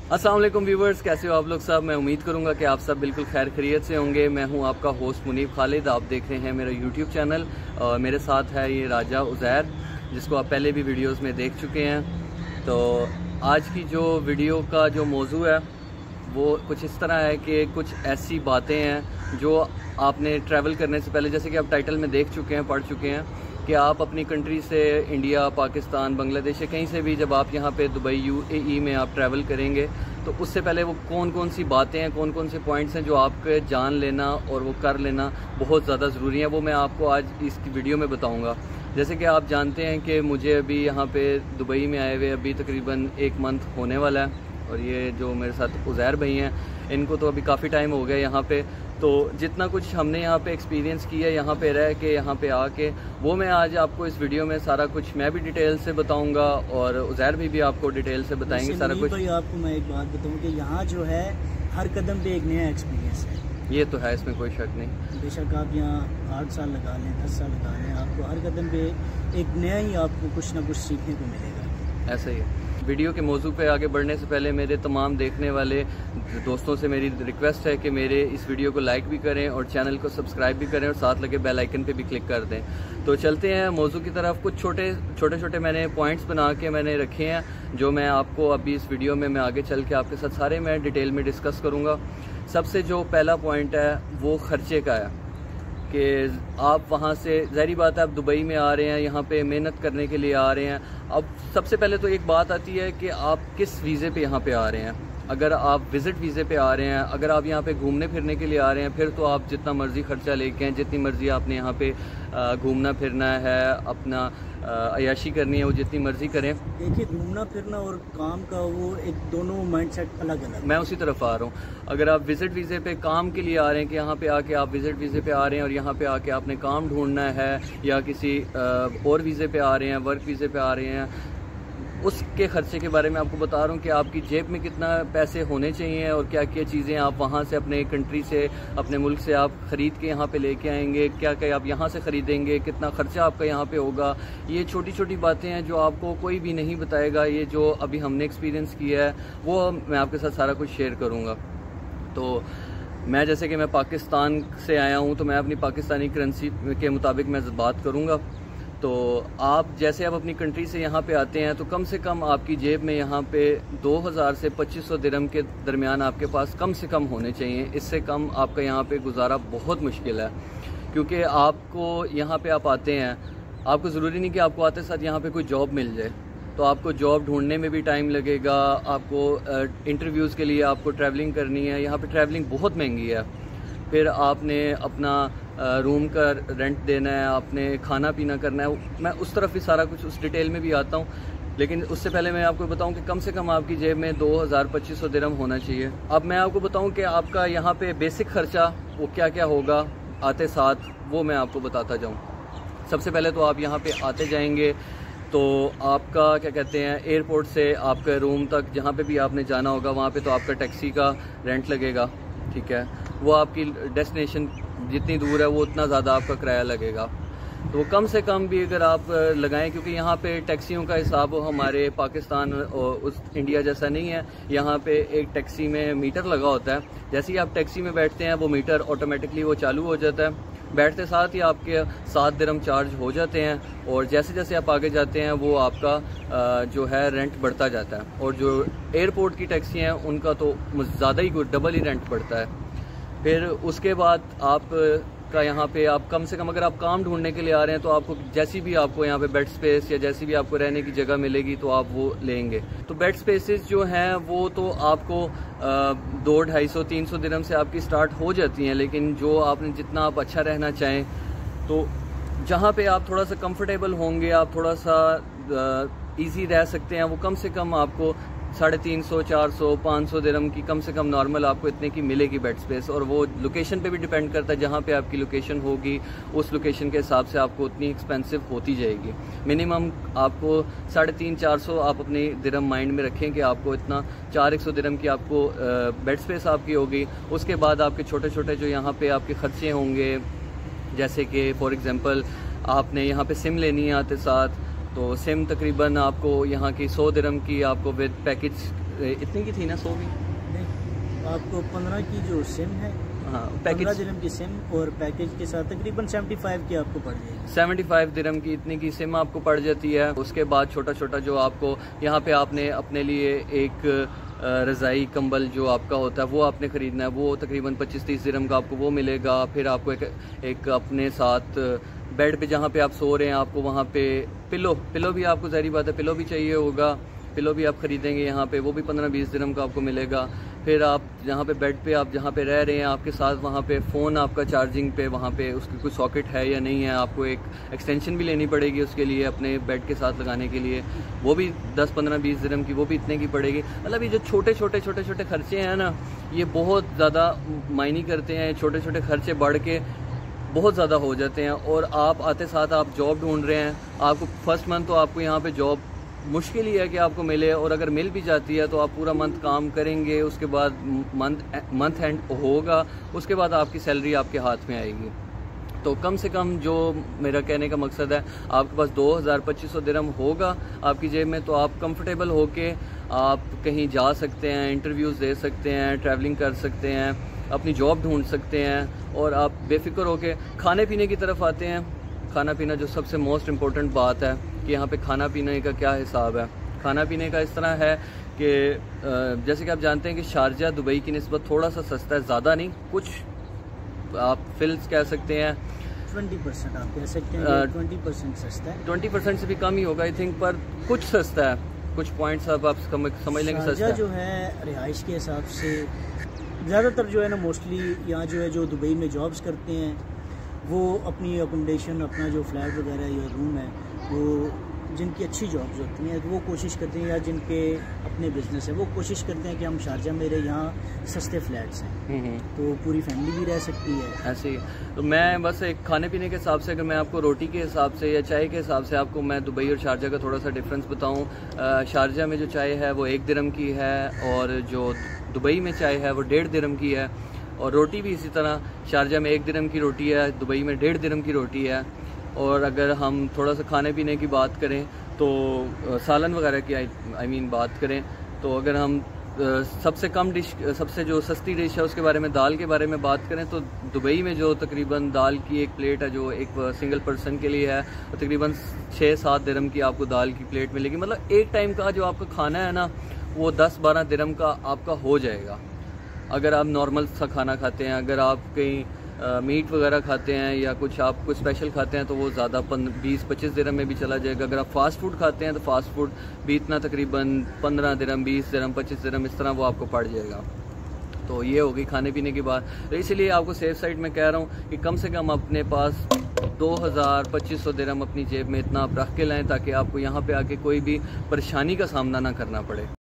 अस्सलाम वालेकुम व्यूवर्स, कैसे हो आप लोग सब। मैं उम्मीद करूंगा कि आप सब बिल्कुल खैर खैरियत से होंगे। मैं हूं आपका होस्ट मुनीब खालिद। आप देख रहे हैं मेरा यूट्यूब चैनल और मेरे साथ है ये राजा उज़ैर, जिसको आप पहले भी वीडियोस में देख चुके हैं। तो आज की जो वीडियो का जो मौजू है वो कुछ इस तरह है कि कुछ ऐसी बातें हैं जो आपने ट्रैवल करने से पहले, जैसे कि आप टाइटल में देख चुके हैं, पढ़ चुके हैं कि आप अपनी कंट्री से इंडिया, पाकिस्तान, बांग्लादेश, कहीं से भी जब आप यहाँ पे दुबई, यूएई में आप ट्रैवल करेंगे तो उससे पहले वो कौन कौन सी बातें हैं, कौन कौन से पॉइंट्स हैं जो आपके जान लेना और वो कर लेना बहुत ज़्यादा ज़रूरी है, वो मैं आपको आज इस वीडियो में बताऊँगा। जैसे कि आप जानते हैं कि मुझे अभी यहाँ पे दुबई में आए हुए अभी तकरीबन 1 मंथ होने वाला है और ये जो मेरे साथ उज़ैर भाई हैं इनको तो अभी काफ़ी टाइम हो गया यहाँ पे। तो जितना कुछ हमने यहाँ पे एक्सपीरियंस किया यहाँ पे रह के, यहाँ पे आके, वो मैं आज आपको इस वीडियो में सारा कुछ मैं भी डिटेल से बताऊंगा और उज़ैर भी आपको डिटेल से बताएंगे सारा कुछ। भाई आपको मैं एक बात बताऊँ कि यहाँ जो है हर कदम पे एक नया एक्सपीरियंस है। ये तो है, इसमें कोई शक नहीं। बेशक आप यहाँ 8 साल लगा लें, 10 साल लगा लें, आपको हर कदम पे एक नया ही आपको कुछ ना कुछ सीखने को मिलेगा। ऐसा ही है। वीडियो के मौजू पे आगे बढ़ने से पहले मेरे तमाम देखने वाले दोस्तों से मेरी रिक्वेस्ट है कि मेरे इस वीडियो को लाइक भी करें और चैनल को सब्सक्राइब भी करें और साथ लगे बेल आइकन पे भी क्लिक कर दें। तो चलते हैं मौजू की तरफ। कुछ छोटे मैंने पॉइंट्स बना के मैंने रखे हैं जो मैं आपको अभी इस वीडियो में मैं आगे चल के आपके साथ सारे मैं डिटेल में डिस्कस करूँगा। सबसे जो पहला पॉइंट है वो खर्चे का है कि आप वहाँ से, ज़ाहिर बात है आप दुबई में आ रहे हैं, यहाँ पे मेहनत करने के लिए आ रहे हैं। अब सबसे पहले तो एक बात आती है कि आप किस वीज़े पे यहाँ पे आ रहे हैं। अगर आप विज़िट वीज़े पे आ रहे हैं, अगर आप यहाँ पे घूमने फिरने के लिए आ रहे हैं, फिर तो आप जितना मर्ज़ी ख़र्चा लेके हैं, जितनी मर्ज़ी आपने यहाँ पे घूमना फिरना है, अपना अयाशी करनी है, वो जितनी मर्ज़ी करें। देखिए, घूमना फिरना और काम का वो एक दोनों माइंडसेट अलग अलग। मैं उसी तरफ आ रहा हूँ। अगर आप विज़िट वीज़े पे काम के लिए आ रहे हैं कि यहाँ पे आके आप विज़िट वीज़े पे आ रहे हैं और यहाँ पे आके आपने काम ढूंढना है या किसी और वीज़े पे आ रहे हैं, वर्क वीज़े पे आ रहे हैं, उसके खर्चे के बारे में आपको बता रहा हूँ कि आपकी जेब में कितना पैसे होने चाहिए और क्या क्या चीज़ें आप वहाँ से अपने कंट्री से, अपने मुल्क से आप ख़रीद के यहाँ पे लेके आएंगे, क्या क्या आप यहाँ से ख़रीदेंगे, कितना ख़र्चा आपका यहाँ पे होगा। ये छोटी छोटी बातें हैं जो आपको कोई भी नहीं बताएगा। ये जो अभी हमने एक्सपीरियंस किया है वो मैं आपके साथ सारा कुछ शेयर करूँगा। तो मैं जैसे कि मैं पाकिस्तान से आया हूँ तो मैं अपनी पाकिस्तानी करेंसी के मुताबिक मैं बात करूँगा। तो आप जैसे आप अपनी कंट्री से यहाँ पे आते हैं तो कम से कम आपकी जेब में यहाँ पे 2000 से 2500 दिरहम के दरमियान आपके पास कम से कम होने चाहिए। इससे कम आपका यहाँ पे गुजारा बहुत मुश्किल है, क्योंकि आपको यहाँ पे आप आते हैं, आपको ज़रूरी नहीं कि आपको आते साथ यहाँ पे कोई जॉब मिल जाए। तो आपको जॉब ढूंढने में भी टाइम लगेगा, आपको इंटरव्यूज़ के लिए आपको ट्रैवलिंग करनी है, यहाँ पे ट्रैवलिंग बहुत महंगी है। फिर आपने अपना रूम का रेंट देना है, आपने खाना पीना करना है। मैं उस तरफ भी सारा कुछ उस डिटेल में भी आता हूँ, लेकिन उससे पहले मैं आपको बताऊं कि कम से कम आपकी जेब में 2000-2500 दिरहम होना चाहिए। अब मैं आपको बताऊं कि आपका यहाँ पे बेसिक खर्चा वो क्या क्या होगा आते साथ, वो मैं आपको बताता जाऊँ। सबसे पहले तो आप यहाँ पे आते जाएंगे तो आपका क्या कहते हैं, एयरपोर्ट से आपका रूम तक जहाँ पे भी आपने जाना होगा वहाँ पे तो आपका टैक्सी का रेंट लगेगा, ठीक है। वो आपकी डेस्टिनेशन जितनी दूर है वो उतना ज़्यादा आपका किराया लगेगा। तो कम से कम भी अगर आप लगाएं, क्योंकि यहाँ पे टैक्सियों का हिसाब हमारे पाकिस्तान और उस इंडिया जैसा नहीं है। यहाँ पे एक टैक्सी में मीटर लगा होता है, जैसे ही आप टैक्सी में बैठते हैं वो मीटर ऑटोमेटिकली वो चालू हो जाता है। बैठते साथ ही आपके 7 दिरहम चार्ज हो जाते हैं और जैसे जैसे आप आगे जाते हैं वो आपका जो है रेंट बढ़ता जाता है। और जो एयरपोर्ट की टैक्सी हैं उनका तो ज़्यादा ही डबल ही रेंट बढ़ता है। फिर उसके बाद आप का यहाँ पे आप कम से कम अगर आप काम ढूंढने के लिए आ रहे हैं तो आपको जैसी भी आपको यहाँ पे बेड स्पेस या जैसी भी आपको रहने की जगह मिलेगी तो आप वो लेंगे। तो बेड स्पेसेस जो हैं वो तो आपको 200-250-300 दिरहम से आपकी स्टार्ट हो जाती हैं, लेकिन जो आपने जितना आप अच्छा रहना चाहें तो जहाँ पे आप थोड़ा सा कंफर्टेबल होंगे, आप थोड़ा सा ईजी रह सकते हैं, वो कम से कम आपको 350, 400, 500 दिरहम की कम से कम नॉर्मल आपको इतने की मिलेगी बेड स्पेस। और वो लोकेशन पे भी डिपेंड करता है, जहाँ पे आपकी लोकेशन होगी उस लोकेशन के हिसाब से आपको उतनी एक्सपेंसिव होती जाएगी। मिनिमम आपको 350-400 आप अपनी दिरहम माइंड में रखें कि आपको इतना 400 दिरहम की आपको बेड स्पेस आपकी होगी। उसके बाद आपके छोटे छोटे जो यहाँ पे आपके खर्चे होंगे, जैसे कि फॉर एग्जांपल आपने यहाँ पे सिम लेनी है आते साथ, तो सिम तकरीबन आपको यहाँ की 100 दिरहम की आपको विद पैकेज इतनी की थी ना 100 की? नहीं, आपको 15 की जो सिम है, हाँ, 15 दिरहम की सिम और पैकेज के साथ तकरीबन 75 की आपको पड़ जाएगी। 75 दिरहम की इतनी की सिम आपको पड़ जाती है। उसके बाद छोटा छोटा जो आपको यहाँ पे आपने अपने लिए एक रज़ाई कंबल जो आपका होता है वो आपने ख़रीदना है, वो तकरीबन 25-30 दिरहम का आपको वो मिलेगा। फिर आपको एक अपने साथ बेड पे जहाँ पे आप सो रहे हैं आपको वहाँ पे पिलो भी आपको, ज़ाहिर बात है पिलो भी चाहिए होगा, पिलो भी आप ख़रीदेंगे यहाँ पे, वो भी 15-20 दिरहम का आपको मिलेगा। फिर आप जहाँ पे बेड पे आप जहाँ पे रह रहे हैं आपके साथ वहाँ पे फ़ोन आपका चार्जिंग पे वहाँ पे उसकी कोई सॉकेट है या नहीं है, आपको एक एक्सटेंशन भी लेनी पड़ेगी उसके लिए अपने बेड के साथ लगाने के लिए, वो भी 10-15-20 दिरहम की, वो भी इतने की पड़ेगी। मतलब ये जो छोटे छोटे खर्चे हैं ना, ये बहुत ज़्यादा मायने करते हैं। छोटे छोटे खर्चे बढ़ के बहुत ज़्यादा हो जाते हैं। और आप आते साथ आप जॉब ढूंढ रहे हैं, आपको फर्स्ट मंथ तो आपको यहाँ पे जॉब मुश्किल ही है कि आपको मिले, और अगर मिल भी जाती है तो आप पूरा मंथ काम करेंगे, उसके बाद मंथ एंड होगा, उसके बाद आपकी सैलरी आपके हाथ में आएगी। तो कम से कम जो मेरा कहने का मकसद है, आपके पास 2000-2500 दिरहम होगा आपकी जेब में, तो आप कंफर्टेबल होके आप कहीं जा सकते हैं, इंटरव्यूज़ दे सकते हैं, ट्रैवलिंग कर सकते हैं, अपनी जॉब ढूंढ सकते हैं, और आप बेफिक्र होके खाने पीने की तरफ आते हैं। खाना पीना जो सबसे मोस्ट इम्पोर्टेंट बात है कि यहाँ पे खाना पीने का क्या हिसाब है। खाना पीने का इस तरह है कि जैसे कि आप जानते हैं कि शारजा दुबई की निस्बत थोड़ा सा सस्ता है, ज़्यादा नहीं, कुछ आप फिल्स कह सकते हैं 20% आप कह सकते हैं, 20% सस्ता है, 20% से भी कम ही होगा आई थिंक, पर कुछ सस्ता है, कुछ पॉइंट्स आप समझ लेंगे सस्ता है। जो है रिहाइश के हिसाब से ज़्यादातर जो है ना, मोस्टली यहाँ जो है जो दुबई में जॉब्स करते हैं वो अपनी अकोमोडेशन, अपना जो फ्लैट वगैरह या रूम है, वो जिनकी अच्छी जॉब्स होती हैं वो कोशिश करते हैं, या जिनके अपने बिजनेस है वो कोशिश करते हैं कि हम शारजा मेरे यहाँ सस्ते फ्लैट्स हैं तो पूरी फैमिली भी रह सकती है ऐसे ही। तो मैं बस एक खाने पीने के हिसाब से, अगर मैं आपको रोटी के हिसाब से या चाय के हिसाब से आपको मैं दुबई और शारजा का थोड़ा सा डिफरेंस बताऊँ। शारजा में जो चाय है वो 1 दिरहम की है, और जो दुबई में चाय है वो 1.5 दिरहम की है, और रोटी भी इसी तरह, शारजा में 1 दिरहम की रोटी है, दुबई में 1.5 दिरहम की रोटी है। और अगर हम थोड़ा सा खाने पीने की बात करें तो सालन वगैरह की आई मीन बात करें, तो अगर हम सबसे कम डिश, सबसे जो सस्ती डिश है उसके बारे में, दाल के बारे में बात करें, तो दुबई में जो तकरीबन दाल की एक प्लेट है जो एक सिंगल पर्सन के लिए है, तो तकरीबन 6-7 दिरहम की आपको दाल की प्लेट मिलेगी। मतलब एक टाइम का जो आपका खाना है ना वो 10-12 दिरहम का आपका हो जाएगा अगर आप नॉर्मल सा खाना खाते हैं। अगर आप कहीं मीट वगैरह खाते हैं या कुछ आप कुछ स्पेशल खाते हैं तो वो ज़्यादा 20-25 दिरहम में भी चला जाएगा। अगर आप फास्ट फूड खाते हैं तो फास्ट फूड भी इतना तकरीबन 15 दिरहम, 20 दिरहम, 25 दिरहम इस तरह वो आपको पड़ जाएगा। तो ये होगी खाने पीने की बात। तो इसलिए आपको सेफ साइड में कह रहा हूँ कि कम से कम अपने पास 2000-2500 दिरहम अपनी जेब में इतना आप रख के लाएँ ताकि आपको यहाँ पे आके कोई भी परेशानी का सामना ना करना पड़े।